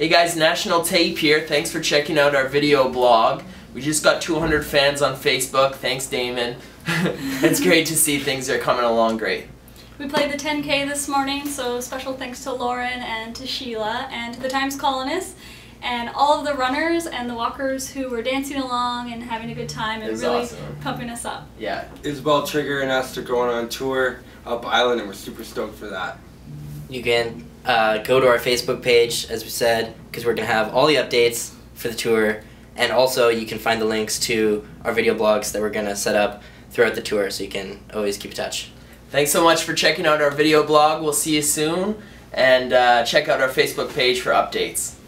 Hey guys, National Tape here. Thanks for checking out our video blog. We just got 200 fans on Facebook. Thanks, Damon. It's great to see things are coming along great. We played the 10K this morning, so special thanks to Lauren and to Sheila and to the Times Colonists and all of the runners and the walkers who were dancing along and having a good time and really awesome. pumping us up. Yeah. Isabel, Trigger, and us are going on tour up island, and we're super stoked for that. You can go to our Facebook page, as we said, because we're going to have all the updates for the tour, and also you can find the links to our video blogs that we're going to set up throughout the tour, so you can always keep in touch. Thanks so much for checking out our video blog. We'll see you soon, and check out our Facebook page for updates.